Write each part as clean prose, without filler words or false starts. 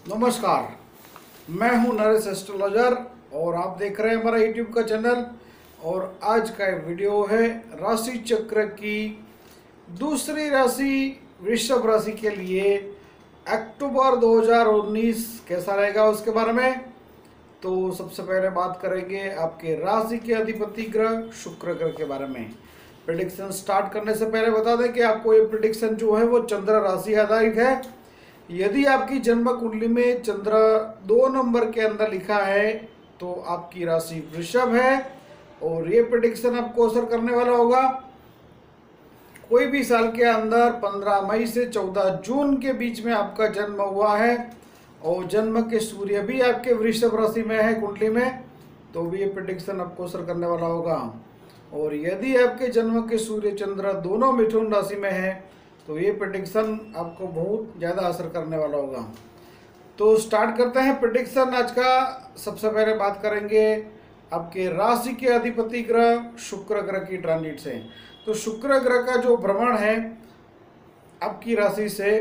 नमस्कार, मैं हूं नरेश एस्ट्रोलॉजर और आप देख रहे हैं हमारा यूट्यूब का चैनल। और आज का वीडियो है राशि चक्र की दूसरी राशि वृषभ राशि के लिए अक्टूबर 2019 कैसा रहेगा उसके बारे में। तो सबसे पहले बात करेंगे आपके राशि के अधिपति ग्रह शुक्र ग्रह के बारे में। प्रेडिक्शन स्टार्ट करने से पहले बता दें कि आपको ये प्रेडिक्शन जो है वो चंद्र राशि आधारित है। यदि आपकी जन्म कुंडली में चंद्र 2 नंबर के अंदर लिखा है तो आपकी राशि वृषभ है और ये प्रेडिक्शन आपको असर करने वाला होगा कोई भी साल के अंदर 15 मई से 14 जून के बीच में आपका जन्म हुआ है और जन्म के सूर्य भी आपके वृषभ राशि में है कुंडली में, तो भी ये प्रेडिक्शन आपको असर करने वाला होगा। और यदि आपके जन्म के सूर्य चंद्र दोनों मिथुन राशि में है तो ये प्रेडिक्शन आपको बहुत ज़्यादा असर करने वाला होगा। तो स्टार्ट करते हैं प्रेडिक्शन आज का। सबसे पहले बात करेंगे आपके राशि के अधिपति ग्रह शुक्र ग्रह की ट्रांजिट से। तो शुक्र ग्रह का जो भ्रमण है आपकी राशि से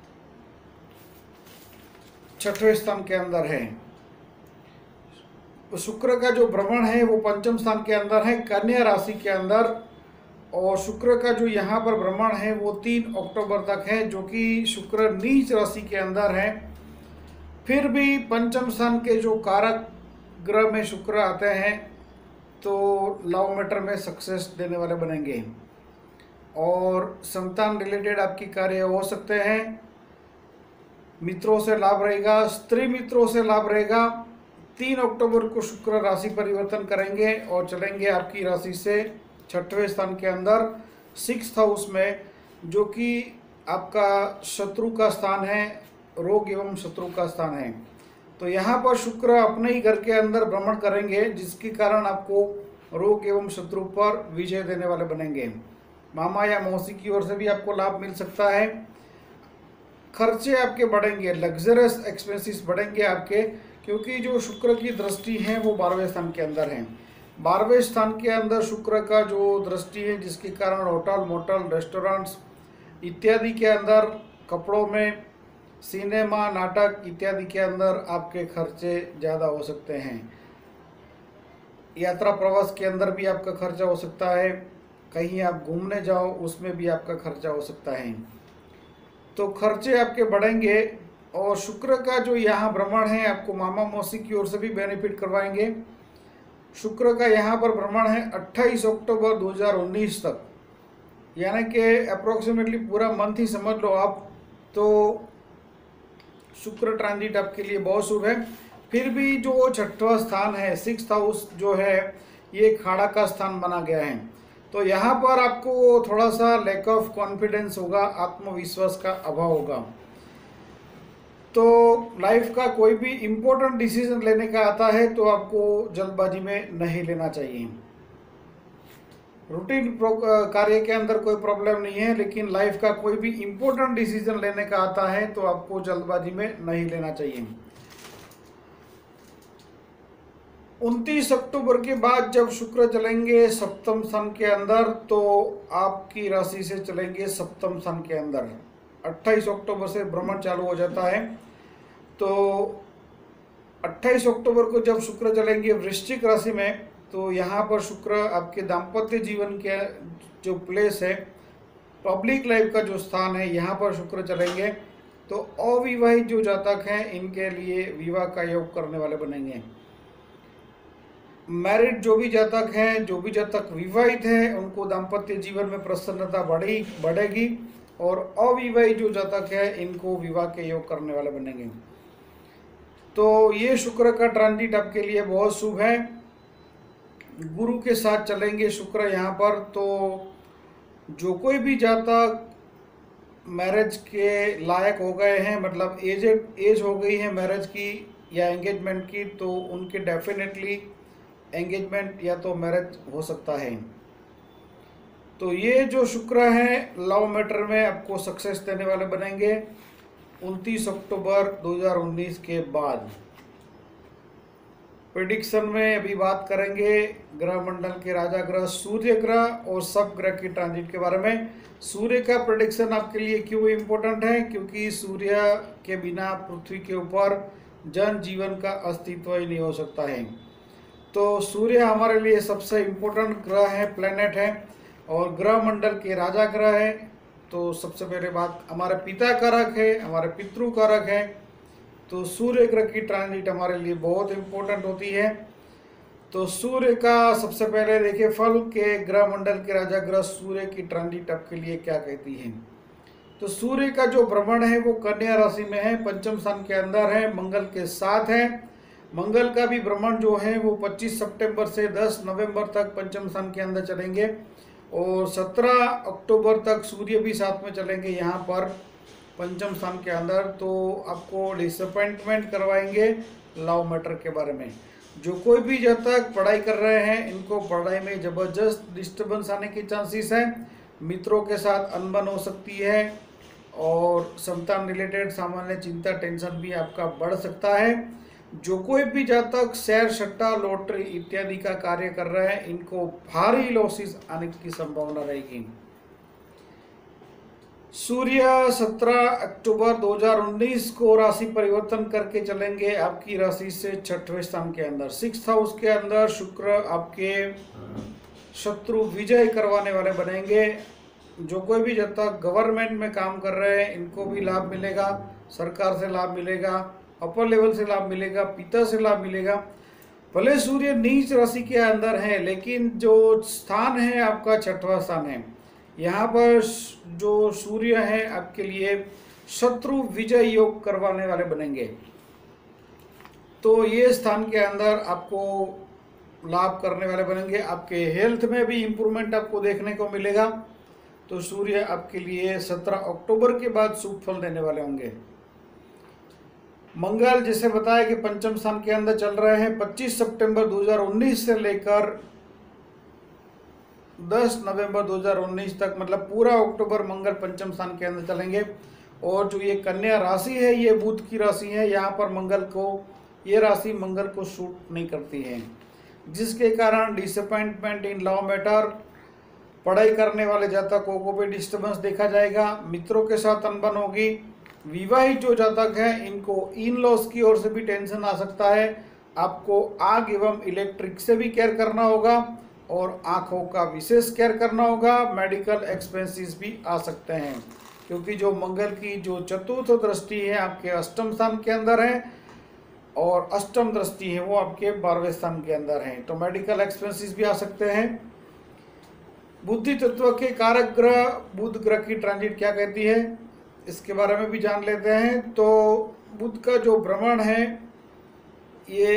6वें स्थान के अंदर है। शुक्र का जो भ्रमण है वो 5वें स्थान के अंदर है कन्या राशि के अंदर। और शुक्र का जो यहाँ पर भ्रमण है वो 3 अक्टूबर तक है, जो कि शुक्र नीच राशि के अंदर है। फिर भी 5वें स्थान के जो कारक ग्रह में शुक्र आते हैं तो लव मैटर में सक्सेस देने वाले बनेंगे और संतान रिलेटेड आपकी कार्य हो सकते हैं। मित्रों से लाभ रहेगा, स्त्री मित्रों से लाभ रहेगा। 3 अक्टूबर को शुक्र राशि परिवर्तन करेंगे और चलेंगे आपकी राशि से 6वें स्थान के अंदर 6th हाउस में, जो कि आपका शत्रु का स्थान है, रोग एवं शत्रु का स्थान है। तो यहाँ पर शुक्र अपने ही घर के अंदर भ्रमण करेंगे जिसके कारण आपको रोग एवं शत्रु पर विजय देने वाले बनेंगे। मामा या मौसी की ओर से भी आपको लाभ मिल सकता है। खर्चे आपके बढ़ेंगे, लग्जरियस एक्सपेंसेस बढ़ेंगे आपके, क्योंकि जो शुक्र की दृष्टि है वो 12वें स्थान के अंदर है। 12वें स्थान के अंदर शुक्र का जो दृष्टि है जिसके कारण होटल, मोटल, रेस्टोरेंट्स इत्यादि के अंदर, कपड़ों में, सिनेमा, नाटक इत्यादि के अंदर आपके खर्चे ज़्यादा हो सकते हैं। यात्रा प्रवास के अंदर भी आपका खर्चा हो सकता है। कहीं आप घूमने जाओ उसमें भी आपका खर्चा हो सकता है। तो खर्चे आपके बढ़ेंगे। और शुक्र का जो यहाँ भ्रमण है आपको मामा मौसी की ओर से भी बेनिफिट करवाएंगे। शुक्र का यहाँ पर भ्रमण है 28 अक्टूबर 2019 तक, यानी कि अप्रोक्सीमेटली पूरा मंथ ही समझ लो आप। तो शुक्र ट्रांजिट आपके लिए बहुत शुभ है। फिर भी जो 6वां स्थान है 6th हाउस जो है ये खाड़ा का स्थान बना गया है, तो यहाँ पर आपको थोड़ा सा लैक ऑफ कॉन्फिडेंस होगा, आत्मविश्वास का अभाव होगा। तो लाइफ का कोई भी इम्पोर्टेंट डिसीजन लेने का आता है तो आपको जल्दबाजी में नहीं लेना चाहिए। रूटीन कार्य के अंदर कोई प्रॉब्लम नहीं है, लेकिन लाइफ का कोई भी इम्पोर्टेंट डिसीजन लेने का आता है तो आपको जल्दबाजी में नहीं लेना चाहिए। 29 अक्टूबर के बाद जब शुक्र चलेंगे 7वें स्थान के अंदर तो आपकी राशि से चलेंगे 7वें स्थान के अंदर। 28 अक्टूबर से भ्रमण चालू हो जाता है। तो 28 अक्टूबर को जब शुक्र चलेंगे वृश्चिक राशि में तो यहाँ पर शुक्र आपके दाम्पत्य जीवन के जो प्लेस है, पब्लिक लाइफ का जो स्थान है, यहाँ पर शुक्र चलेंगे। तो अविवाहित जो जातक हैं इनके लिए विवाह का योग करने वाले बनेंगे। मैरिड जो भी जातक हैं, जो भी जातक विवाहित हैं, उनको दाम्पत्य जीवन में प्रसन्नता बढ़ेगी और अविवाहित जो जातक है इनको विवाह के योग करने वाले बनेंगे। तो ये शुक्र का ट्रांजिट आपके लिए बहुत शुभ है। गुरु के साथ चलेंगे शुक्र यहाँ पर। तो जो कोई भी जातक मैरिज के लायक हो गए हैं, मतलब एज हो गई है मैरिज की या एंगेजमेंट की, तो उनके डेफिनेटली एंगेजमेंट या तो मैरिज हो सकता है। तो ये जो शुक्र है लव मैटर में आपको सक्सेस देने वाले बनेंगे 29 अक्टूबर 2019 के बाद। प्रेडिक्शन में अभी बात करेंगे ग्रह मंडल के राजा ग्रह सूर्य ग्रह और सब ग्रह की ट्रांजिट के बारे में। सूर्य का प्रेडिक्शन आपके लिए क्यों इम्पोर्टेंट है? क्योंकि सूर्य के बिना पृथ्वी के ऊपर जन जीवन का अस्तित्व ही नहीं हो सकता है। तो सूर्य हमारे लिए सबसे इम्पोर्टेंट ग्रह है, प्लेनेट है और ग्रह मंडल के राजा ग्रह है। तो सबसे पहले बात हमारे पिता कारक है, हमारे पितृ कारक है। तो सूर्य ग्रह की ट्रांजिट हमारे लिए बहुत इम्पोर्टेंट होती है। तो सूर्य का सबसे पहले देखिए फल के ग्रह मंडल के राजा ग्रह सूर्य की ट्रांजिट आपके लिए क्या कहती है। तो सूर्य का जो भ्रमण है वो कन्या राशि में है, पंचम स्थान के अंदर है, मंगल के साथ है। मंगल का भी भ्रमण जो है वो 25 सितंबर से 10 नवंबर तक पंचम स्थान के अंदर चलेंगे और 17 अक्टूबर तक सूर्य भी साथ में चलेंगे यहाँ पर पंचम स्थान के अंदर। तो आपको डिसअपॉइंटमेंट करवाएंगे लव मैटर के बारे में। जो कोई भी जब तक पढ़ाई कर रहे हैं इनको पढ़ाई में ज़बरदस्त डिस्टर्बेंस आने की चांसेस है, मित्रों के साथ अनबन हो सकती है और संतान रिलेटेड सामान्य चिंता टेंशन भी आपका बढ़ सकता है। जो कोई भी जब तक शेयर सट्टा लॉटरी इत्यादि का कार्य कर रहे हैं इनको भारी लॉसेस आने की संभावना रहेगी। सूर्य 17 अक्टूबर 2019 को राशि परिवर्तन करके चलेंगे आपकी राशि से छठवें स्थान के अंदर, 6th हाउस के अंदर। शुक्र आपके शत्रु विजय करवाने वाले बनेंगे। जो कोई भी जब तक गवर्नमेंट में काम कर रहे हैं इनको भी लाभ मिलेगा, सरकार से लाभ मिलेगा, अपर लेवल से लाभ मिलेगा, पिता से लाभ मिलेगा। भले सूर्य नीच राशि के अंदर है लेकिन जो स्थान है आपका छठवां स्थान है। यहाँ पर जो सूर्य है आपके लिए शत्रु विजय योग करवाने वाले बनेंगे। तो ये स्थान के अंदर आपको लाभ करने वाले बनेंगे। आपके हेल्थ में भी इम्प्रूवमेंट आपको देखने को मिलेगा। तो सूर्य आपके लिए 17 अक्टूबर के बाद शुभ फल देने वाले होंगे। मंगल जैसे बताया कि पंचम स्थान के अंदर चल रहे हैं 25 सितंबर 2019 से लेकर 10 नवंबर 2019 तक, मतलब पूरा अक्टूबर मंगल पंचम स्थान के अंदर चलेंगे। और जो ये कन्या राशि है ये बुध की राशि है, यहाँ पर मंगल को ये राशि मंगल को सूट नहीं करती है, जिसके कारण डिसअपॉइंटमेंट इन लव मैटर, पढ़ाई करने वाले जातकों को भी डिस्टर्बेंस देखा जाएगा, मित्रों के साथ अनबन होगी। विवाहित जो जातक है इनको इन लॉस की ओर से भी टेंशन आ सकता है। आपको आग एवं इलेक्ट्रिक से भी केयर करना होगा और आँखों का विशेष केयर करना होगा। मेडिकल एक्सपेंसेस भी आ सकते हैं क्योंकि जो मंगल की जो चतुर्थ दृष्टि है आपके अष्टम स्थान के अंदर है और अष्टम दृष्टि है वो आपके 12वें स्थान के अंदर है। तो मेडिकल एक्सपेंसेस भी आ सकते हैं। बुद्धि तत्व के कारक ग्रह बुध ग्रह की ट्रांजिट क्या कहती है इसके बारे में भी जान लेते हैं। तो बुध का जो भ्रमण है ये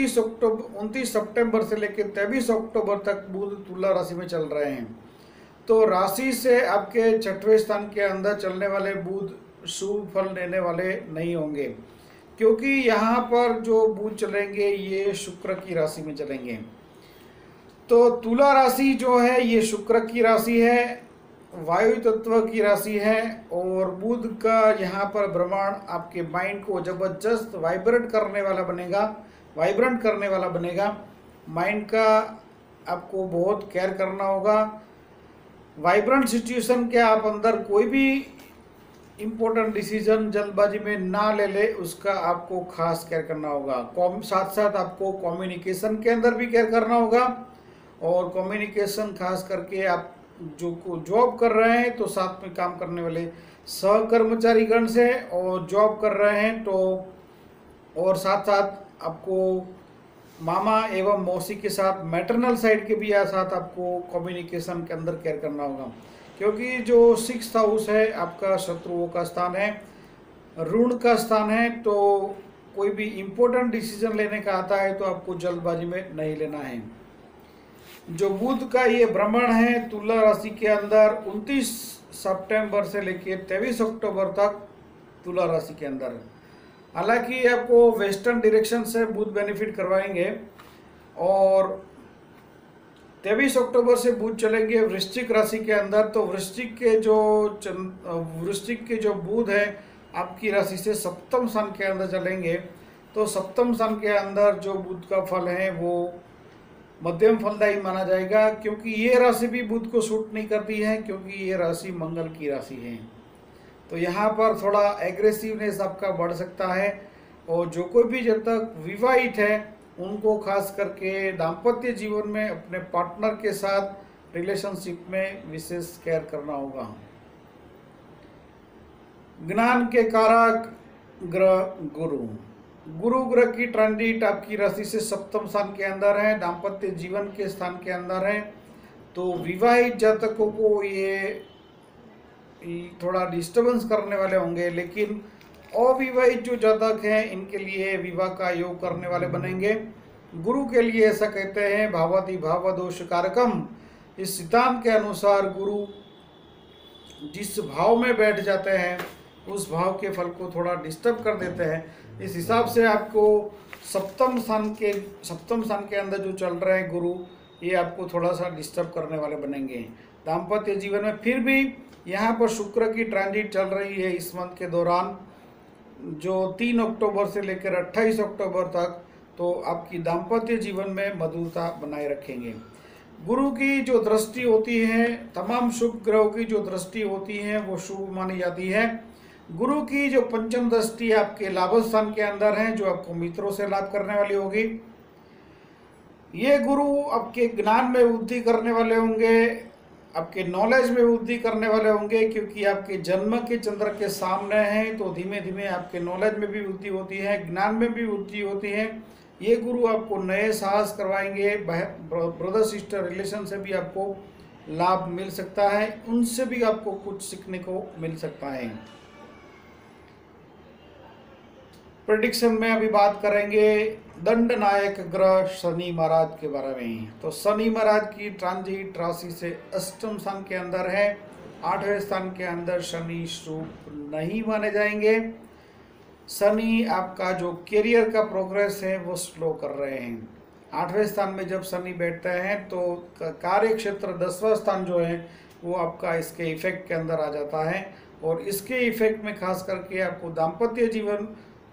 29 सितंबर से लेकर 23 अक्टूबर तक बुध तुला राशि में चल रहे हैं। तो राशि से आपके छठवें स्थान के अंदर चलने वाले बुध शुभ फल देने वाले नहीं होंगे क्योंकि यहाँ पर जो बुध चलेंगे ये शुक्र की राशि में चलेंगे। तो तुला राशि जो है ये शुक्र की राशि है, वायु तत्व की राशि है और बुध का यहाँ पर भ्रमण आपके माइंड को जबरदस्त वाइब्रेट करने वाला बनेगा, वाइब्रेंट करने वाला बनेगा। माइंड का आपको बहुत केयर करना होगा। वाइब्रेंट सिचुएशन के आप अंदर कोई भी इम्पोर्टेंट डिसीजन जल्दबाजी में ना ले उसका आपको खास केयर करना होगा। साथ साथ आपको कम्युनिकेशन के अंदर भी केयर करना होगा और कम्युनिकेशन खास करके आप जो को जॉब कर रहे हैं तो साथ में काम करने वाले सहकर्मचारी गण से और जॉब कर रहे हैं तो और साथ साथ आपको मामा एवं मौसी के साथ मैटरनल साइड के भी साथ आपको कम्युनिकेशन के अंदर केयर करना होगा क्योंकि जो 6th हाउस है आपका शत्रुओं का स्थान है, ऋण का स्थान है। तो कोई भी इम्पोर्टेंट डिसीजन लेने का आता है तो आपको जल्दबाजी में नहीं लेना है। जो बुध का ये भ्रमण है तुला राशि के अंदर 29 सितंबर से लेकर 23 अक्टूबर तक तुला राशि के अंदर, हालांकि आपको वेस्टर्न डायरेक्शन से बुध बेनिफिट करवाएंगे और 23 अक्टूबर से बुध चलेंगे वृश्चिक राशि के अंदर। तो वृश्चिक के जो बुध है आपकी राशि से सप्तम स्थान के अंदर चलेंगे तो सप्तम स्थान के अंदर जो बुध का फल है वो मध्यम फलदायी माना जाएगा, क्योंकि ये राशि भी बुध को सूट नहीं करती है, क्योंकि ये राशि मंगल की राशि है। तो यहाँ पर थोड़ा एग्रेसिवनेस आपका बढ़ सकता है। और जो कोई भी जब तक विवाहित है उनको खास करके दाम्पत्य जीवन में अपने पार्टनर के साथ रिलेशनशिप में विशेष केयर करना होगा। ज्ञान के कारक ग्रह गुरु, गुरु ग्रह की ट्रांजिट आपकी राशि से सप्तम स्थान के अंदर है, दाम्पत्य जीवन के स्थान के अंदर है। तो विवाहित जातकों को ये थोड़ा डिस्टर्बेंस करने वाले होंगे, लेकिन अविवाहित जो जातक हैं इनके लिए विवाह का योग करने वाले बनेंगे। गुरु के लिए ऐसा कहते हैं भावादि भावदोष कारकम। इस सिद्धांत के अनुसार गुरु जिस भाव में बैठ जाते हैं उस भाव के फल को थोड़ा डिस्टर्ब कर देते हैं। इस हिसाब से आपको सप्तम स्थान के अंदर जो चल रहे हैं गुरु, ये आपको थोड़ा सा डिस्टर्ब करने वाले बनेंगे। दाम्पत्य जीवन में फिर भी यहाँ पर शुक्र की ट्रांजिट चल रही है इस मंथ के दौरान, जो 3 अक्टूबर से लेकर 28 अक्टूबर तक, तो आपकी दाम्पत्य जीवन में मधुरता बनाए रखेंगे। गुरु की जो दृष्टि होती है, तमाम शुभ ग्रहों की जो दृष्टि होती है वो शुभ मानी जाती है। गुरु की जो पंचम दृष्टि आपके लाभ स्थान के अंदर है, जो आपको मित्रों से लाभ करने वाली होगी। ये गुरु आपके ज्ञान में वृद्धि करने वाले होंगे, आपके नॉलेज में वृद्धि करने वाले होंगे, क्योंकि आपके जन्म के चंद्र के सामने हैं। तो धीमे धीमे आपके नॉलेज में भी वृद्धि होती है, ज्ञान में भी वृद्धि होती है। ये गुरु आपको नए साहस करवाएंगे। ब्रदर सिस्टर रिलेशन से भी आपको लाभ मिल सकता है, उनसे भी आपको कुछ सीखने को मिल सकता है। प्रेडिक्शन में अभी बात करेंगे दंड नायक ग्रह शनि महाराज के बारे में। तो शनि महाराज की ट्रांजिट राशि से अष्टम स्थान के अंदर है। 8वें स्थान के अंदर शनि शुभ नहीं माने जाएंगे। शनि आपका जो करियर का प्रोग्रेस है वो स्लो कर रहे हैं। 8वें स्थान में जब शनि बैठते हैं तो कार्य क्षेत्र 10वां स्थान जो है वो आपका इसके इफेक्ट के अंदर आ जाता है। और इसके इफेक्ट में खास करके आपको दाम्पत्य जीवन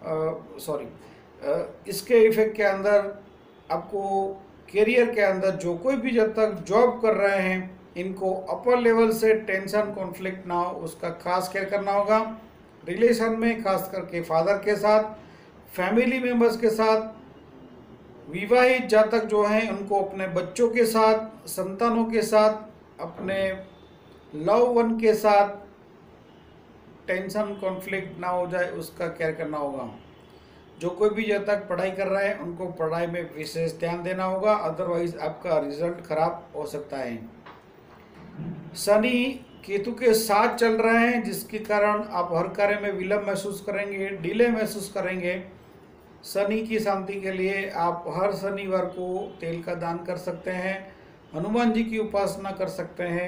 इसके इफेक्ट के अंदर आपको करियर के अंदर जो कोई भी जब तक जॉब कर रहे हैं इनको अपर लेवल से टेंशन कॉन्फ्लिक्ट ना हो उसका खास केयर करना होगा। रिलेशन में खास करके फादर के साथ, फैमिली मेंबर्स के साथ, विवाहित जातक जो हैं उनको अपने बच्चों के साथ, संतानों के साथ, अपने लव वन के साथ टेंशन कॉन्फ्लिक्ट ना हो जाए उसका केयर करना होगा। जो कोई भी जब तक पढ़ाई कर रहा है उनको पढ़ाई में विशेष ध्यान देना होगा, अदरवाइज आपका रिजल्ट खराब हो सकता है। शनि केतु के साथ चल रहे हैं, जिसके कारण आप हर कार्य में विलंब महसूस करेंगे, डिले महसूस करेंगे। शनि की शांति के लिए आप हर शनिवार को तेल का दान कर सकते हैं, हनुमान जी की उपासना कर सकते हैं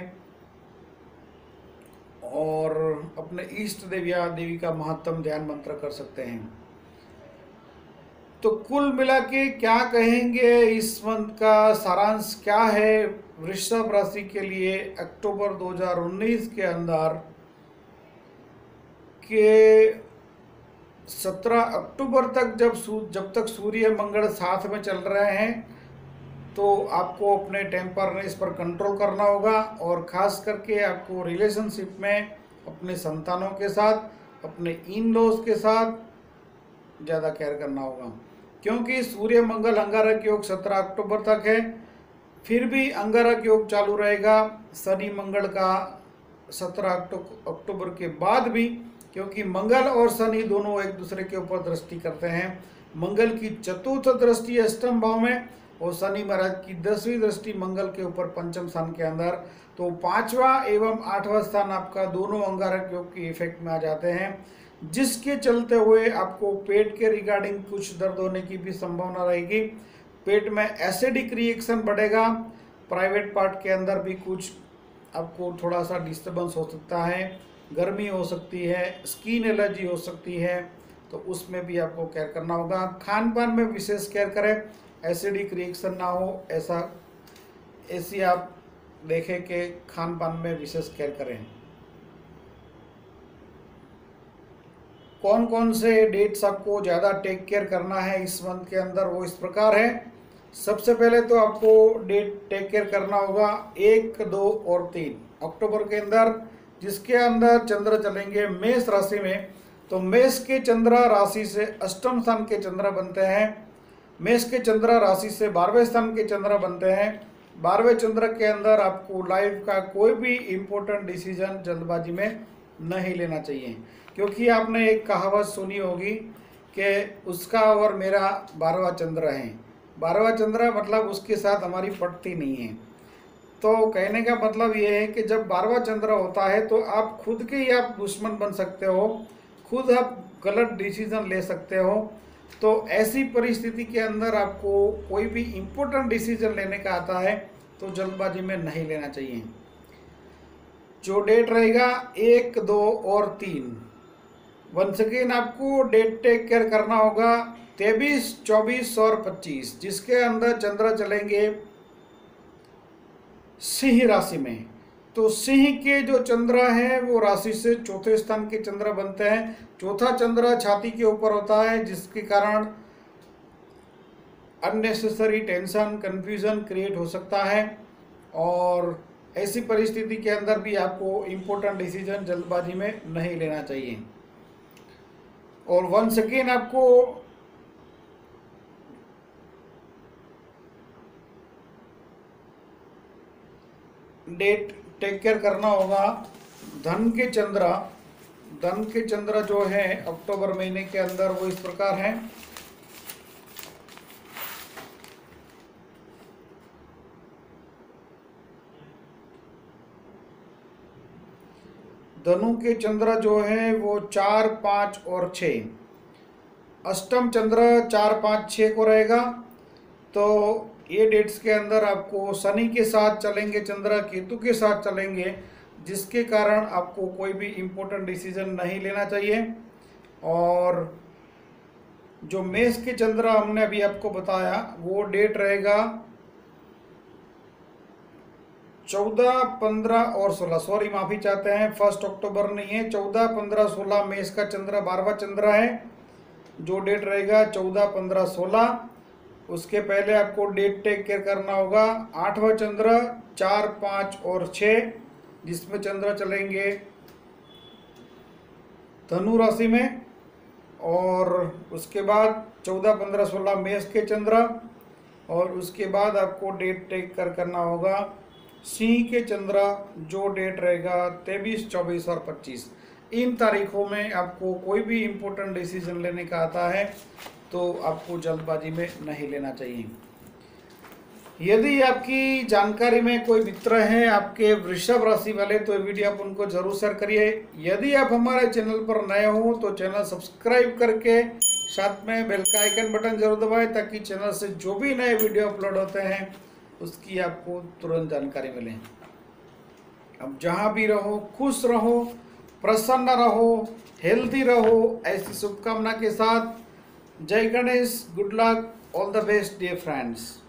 और अपने इष्ट देवी का महत्तम ध्यान मंत्र कर सकते हैं। तो कुल मिला के क्या कहेंगे, इस मंथ का सारांश क्या है वृषभ राशि के लिए अक्टूबर 2019 के अंदर के 17 अक्टूबर तक जब तक सूर्य मंगल साथ में चल रहे हैं तो आपको अपने टेम्परनेस पर कंट्रोल करना होगा। और ख़ास करके आपको रिलेशनशिप में अपने संतानों के साथ, अपने इन लॉज के साथ ज़्यादा केयर करना होगा, क्योंकि सूर्य मंगल अंगारक योग 17 अक्टूबर तक है। फिर भी अंगारक योग चालू रहेगा शनि मंगल का 17 अक्टूबर के बाद भी, क्योंकि मंगल और शनि दोनों एक दूसरे के ऊपर दृष्टि करते हैं। मंगल की चतुर्थ दृष्टि अष्टम भाव में और शनि महाराज की 10वीं दृष्टि मंगल के ऊपर पंचम स्थान के अंदर। तो 5वां एवं 8वां स्थान आपका दोनों अंगारक योग के इफेक्ट में आ जाते हैं, जिसके चलते हुए आपको पेट के रिगार्डिंग कुछ दर्द होने की भी संभावना रहेगी। पेट में एसिडिक रिएक्शन बढ़ेगा, प्राइवेट पार्ट के अंदर भी कुछ आपको थोड़ा सा डिस्टर्बेंस हो सकता है, गर्मी हो सकती है, स्किन एलर्जी हो सकती है, तो उसमें भी आपको केयर करना होगा। खान पान में विशेष केयर करें, एसिडिक रिएक्शन ना हो ऐसी आप देखें कि खान पान में विशेष केयर करें। कौन कौन से डेट्स आपको ज़्यादा टेक केयर करना है इस मंथ के अंदर, वो इस प्रकार है। सबसे पहले तो आपको डेट टेक केयर करना होगा 1, 2 और 3 अक्टूबर के अंदर, जिसके अंदर चंद्र चलेंगे मेष राशि में। तो मेष के चंद्र राशि से अष्टम स्थान के चंद्र बनते हैं, मेष के चंद्र राशि से 12वें स्थान के चंद्र बनते हैं। 12वें चंद्र के अंदर आपको लाइफ का कोई भी इम्पोर्टेंट डिसीजन जल्दबाजी में नहीं लेना चाहिए, क्योंकि आपने एक कहावत सुनी होगी कि उसका और मेरा 12वां चंद्र है। 12वां चंद्र मतलब उसके साथ हमारी पटती नहीं है। तो कहने का मतलब ये है कि जब 12वां चंद्र होता है तो आप खुद के ही आप दुश्मन बन सकते हो, खुद आप गलत डिसीजन ले सकते हो। तो ऐसी परिस्थिति के अंदर आपको कोई भी इम्पोर्टेंट डिसीजन लेने का आता है तो जल्दबाजी में नहीं लेना चाहिए। जो डेट रहेगा 1, 2 और 3, वंस अगेन आपको डेट टेक केयर करना होगा 23, 24 और 25, जिसके अंदर चंद्र चलेंगे सिंह राशि में। तो सिंह के जो चंद्र हैं वो राशि से चौथे स्थान के चंद्र बनते हैं। चौथा चंद्र छाती के ऊपर होता है, जिसके कारण अननेसेसरी टेंशन, कंफ्यूजन क्रिएट हो सकता है। और ऐसी परिस्थिति के अंदर भी आपको इम्पोर्टेंट डिसीजन जल्दबाजी में नहीं लेना चाहिए। और वंस अगेन आपको डेट टेक केयर करना होगा धन के चंद्र। धन के चंद्र जो है अक्टूबर महीने के अंदर वो इस प्रकार हैं। धनु के चंद्र जो है वो 4, 5 और 6। अष्टम चंद्र 4, 5, 6 को रहेगा। तो ये डेट्स के अंदर आपको शनि के साथ चलेंगे चंद्र, केतु के साथ चलेंगे, जिसके कारण आपको कोई भी इम्पोर्टेंट डिसीजन नहीं लेना चाहिए। और जो मेष के चंद्र हमने अभी आपको बताया वो डेट रहेगा 14, 15 और 16, सॉरी माफ़ी चाहते हैं, 1 अक्टूबर नहीं है, 14, 15, 16 मेष का चंद्र 12वां चंद्र है। जो डेट रहेगा 14, 15, 16। उसके पहले आपको डेट टेक केयर करना होगा 8वां चंद्र 4, 5 और 6, जिसमें चंद्र चलेंगे धनु राशि में। और उसके बाद 14, 15, 16 मेष के चंद्र। और उसके बाद आपको डेट टेक कर करना होगा सिंह के चंद्र, जो डेट रहेगा 23, 24 और 25। इन तारीखों में आपको कोई भी इम्पोर्टेंट डिसीजन लेने का आता है तो आपको जल्दबाजी में नहीं लेना चाहिए। यदि आपकी जानकारी में कोई मित्र हैं आपके वृषभ राशि वाले तो ये वीडियो आप उनको जरूर शेयर करिए। यदि आप हमारे चैनल पर नए हो तो चैनल सब्सक्राइब करके साथ में बेल का आइकन बटन जरूर दबाएं, ताकि चैनल से जो भी नए वीडियो अपलोड होते हैं उसकी आपको तुरंत जानकारी मिले। अब जहाँ भी रहो खुश रहो, प्रसन्न रहो, हेल्दी रहो, ऐसी शुभकामना के साथ जय Ganesh, good luck, all the best dear friends.